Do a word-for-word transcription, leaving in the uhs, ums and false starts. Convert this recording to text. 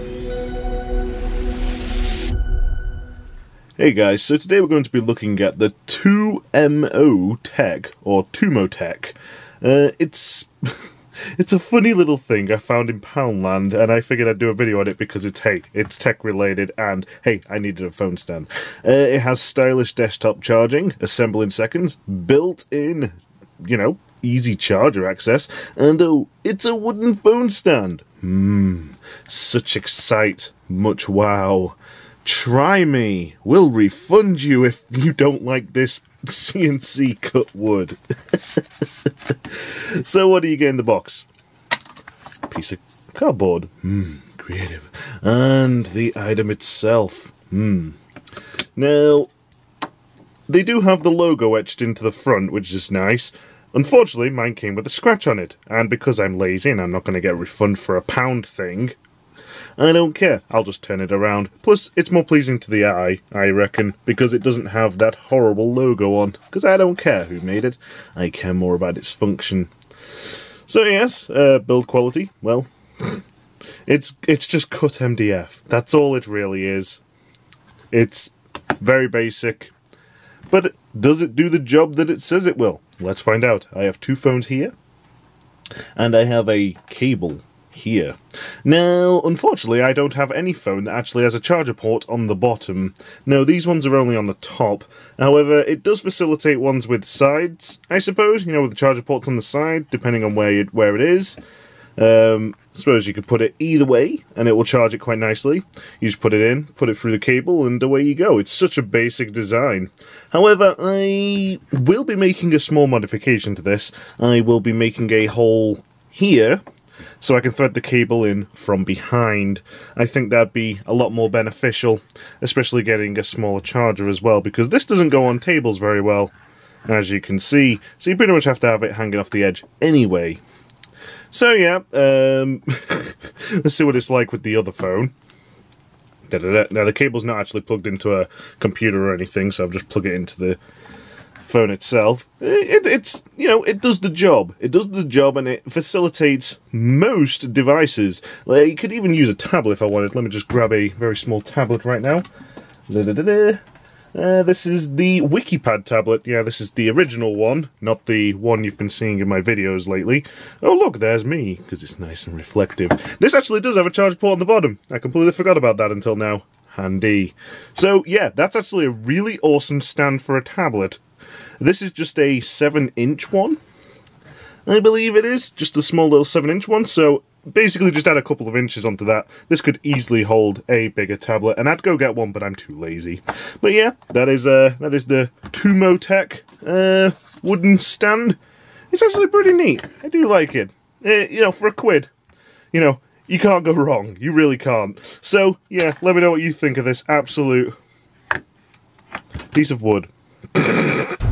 Hey guys, so today we're going to be looking at the two M O Tech, or Tumotech. Uh, it's it's a funny little thing I found in Poundland, and I figured I'd do a video on it because it's, hey, it's tech related, and hey, I needed a phone stand. Uh, it has stylish desktop charging, assemble in seconds, built-in, you know, easy charger access, and oh, it's a wooden phone stand. Hmm, such excite, much wow. Try me. We'll refund you if you don't like this C N C cut wood. So what do you get in the box? Piece of cardboard. Hmm, creative. And the item itself. Hmm. Now, they do have the logo etched into the front, which is nice. Unfortunately, mine came with a scratch on it, and because I'm lazy and I'm not going to get a refund for a pound thing, I don't care, I'll just turn it around. Plus, it's more pleasing to the eye, I reckon, because it doesn't have that horrible logo on. Because I don't care who made it, I care more about its function. So yes, uh, build quality, well, it's it's just cut M D F. That's all it really is. It's very basic, but does it do the job that it says it will? Let's find out. I have two phones here, and I have a cable here. Now, unfortunately, I don't have any phone that actually has a charger port on the bottom. No, these ones are only on the top. However, it does facilitate ones with sides, I suppose, you know, with the charger ports on the side, depending on where, you, where it is. Um, I suppose you could put it either way, and it will charge it quite nicely. You just put it in, put it through the cable, and away you go. It's such a basic design. However, I will be making a small modification to this. I will be making a hole here, so I can thread the cable in from behind. I think that'd be a lot more beneficial, especially getting a smaller charger as well, because this doesn't go on tables very well, as you can see. So you pretty much have to have it hanging off the edge anyway. So yeah, um, let's see what it's like with the other phone. Da -da -da. Now the cable's not actually plugged into a computer or anything, so I've just plugged it into the phone itself. It, it's, you know, it does the job. It does the job, and it facilitates most devices. Like, you could even use a tablet if I wanted. Let me just grab a very small tablet right now. Da -da -da -da. Uh, this is the WikiPad tablet. Yeah, this is the original one, not the one you've been seeing in my videos lately. Oh look, there's me, because it's nice and reflective. This actually does have a charge port on the bottom. I completely forgot about that until now. Handy. So yeah, that's actually a really awesome stand for a tablet. This is just a seven inch one, I believe it is. Just a small little seven inch one, so basically just add a couple of inches onto that. This could easily hold a bigger tablet, and I'd go get one, but I'm too lazy. But yeah, that is uh, that is the Tumotech uh, wooden stand. It's actually pretty neat. I do like it. Uh, you know, for a quid, you know, you can't go wrong. You really can't. So yeah, let me know what you think of this absolute piece of wood.